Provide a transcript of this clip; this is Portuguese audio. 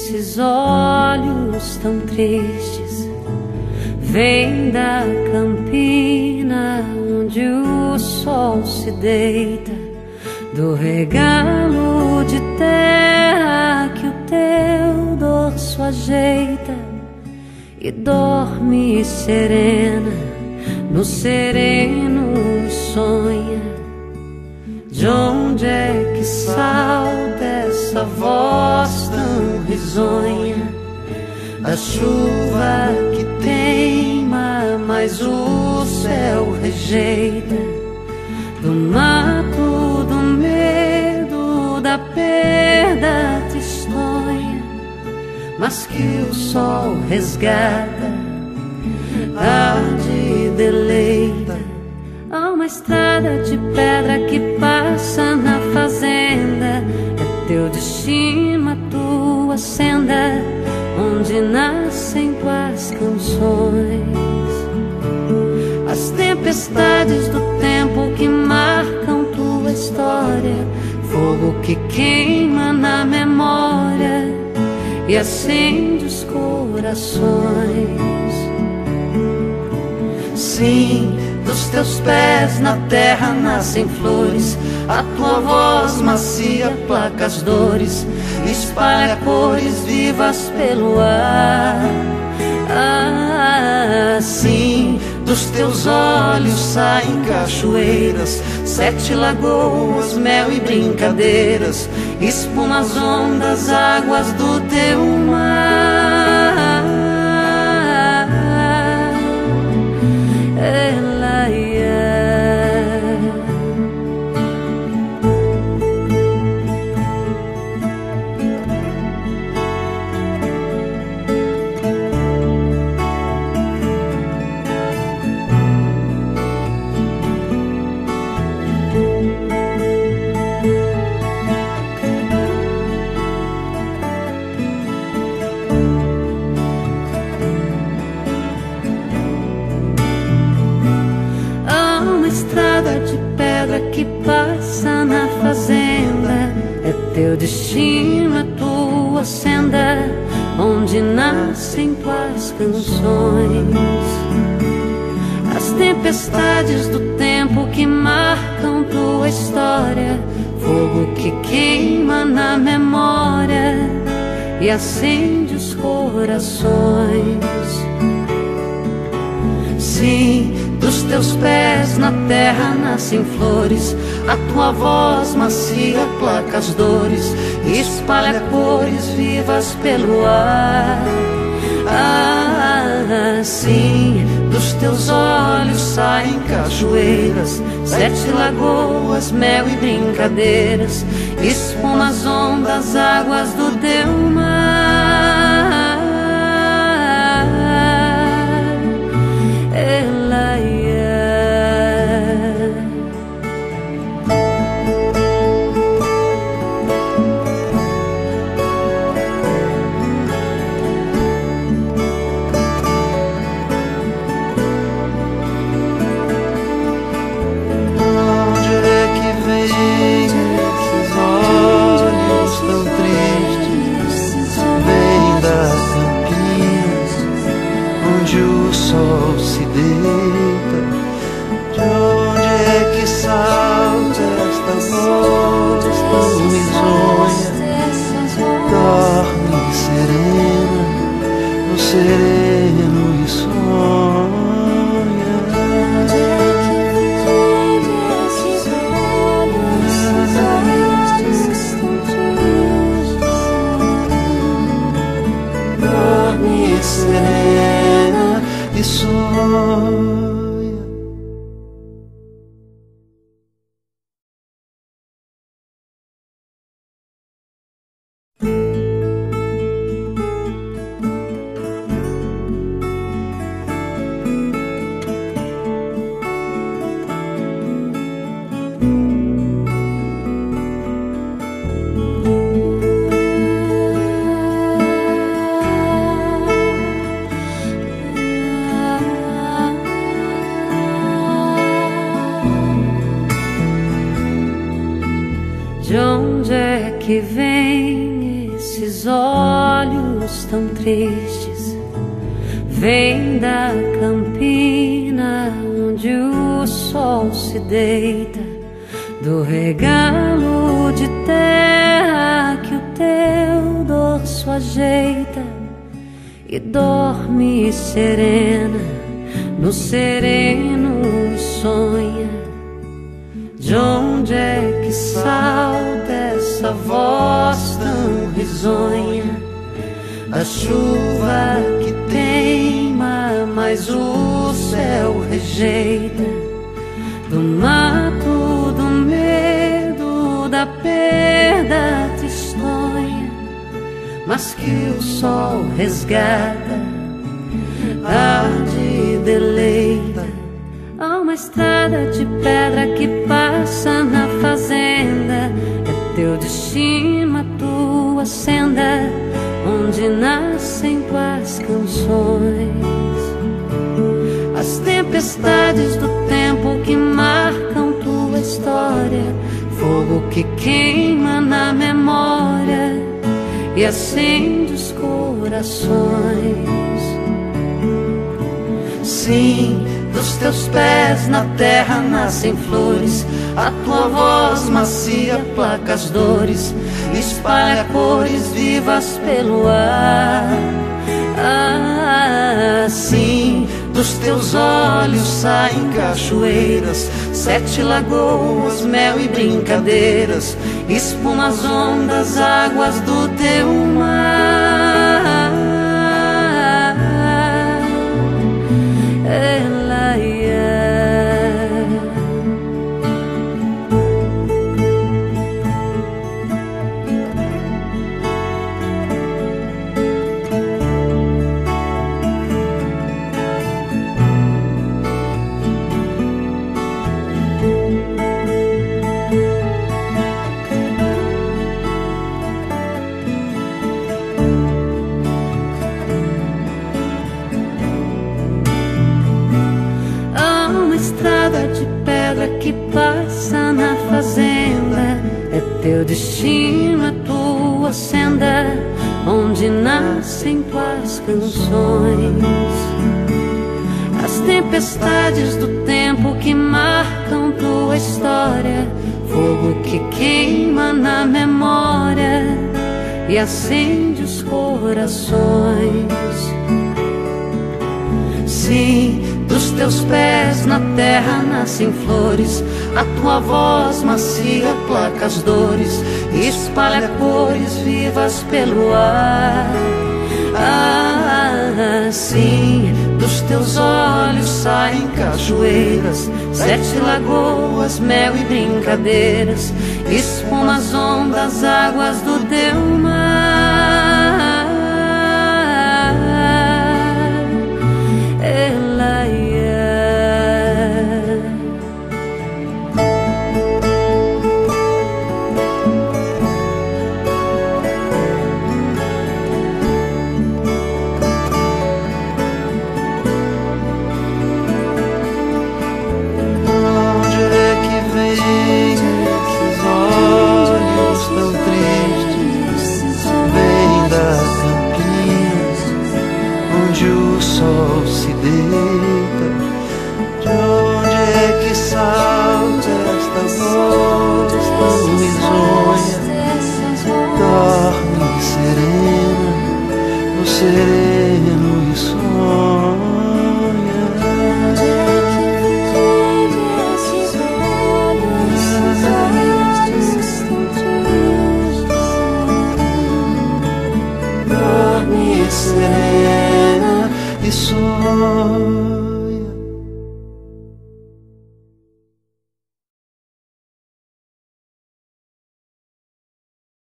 esses olhos tão tristes? Vem da campina onde o sol se deita, do regalo de terra que o teu dorso ajeita, e dorme serena, no sereno sonha. De onde é que salta essa voz tão risonha? Da chuva que teima, mas o céu rejeita, do mato, do medo, da perda tristonha, mas que o sol resgata, arde e deleita. Há uma estrada de pedra que passa na fazenda, é teu destino, a tua senda, onde nascem tuas canções. As tempestades do tempo que marcam tua história, fogo que queima na memória e acende os corações. Sim, dos teus pés na terra nascem flores, a tua voz macia placa as dores, espalha cores vivas pelo ar. Sim, dos teus olhos saem cachoeiras, 7 lagoas, mel e brincadeiras, espuma as ondas, águas do teu mar. Que passa na fazenda, é teu destino, a tua senda, onde nascem tuas canções. As tempestades do tempo que marcam tua história, fogo que queima na memória e acende os corações. Sim, dos teus pés na terra nascem flores, a tua voz macia placa as dores, espalha cores vivas pelo ar. Sim, dos teus olhos saem cachoeiras, 7 lagoas, mel e brincadeiras, espuma as ondas, águas do teu mar. Sereno e sonha. Dorme serena e sonha. De onde é que vem esses olhos olhos tão tristes vêm da campina onde o sol se deita, do regalo de terra que o teu dorso ajeita, e dorme serena no sereno e sonha. De onde é que salta essa voz tão risonha? Da chuva que teima, mas o céu rejeita, do mato, do medo, da perda tristonha, mas que o sol resgata, arde e deleita. Há uma estrada de pedra que passa na fazenda, é teu destino, a tua senda, onde nascem tuas canções. As tempestades do tempo que marcam tua história, fogo que queima na memória e acende os corações. Sim, dos teus pés na terra nascem flores, a tua voz macia placa as dores, espalha cores vivas pelo ar. Sim, dos teus olhos saem cachoeiras, 7 lagoas, mel e brincadeiras, espuma as ondas, águas do teu mar. Ela que passa na fazenda, é teu destino, a tua senda, onde nascem tuas canções. As tempestades do tempo que marcam tua história, fogo que queima na memória e acende os corações. Sim, dos teus pés na terra nascem flores, a tua voz macia placa as dores, espalha cores vivas pelo ar. Sim, dos teus olhos saem cachoeiras, 7 lagoas, mel e brincadeiras, espuma as ondas, águas do teu mar. Sol se deita, de onde é que salta esta voz tão risonha? Dorme serena no sereno e sonha.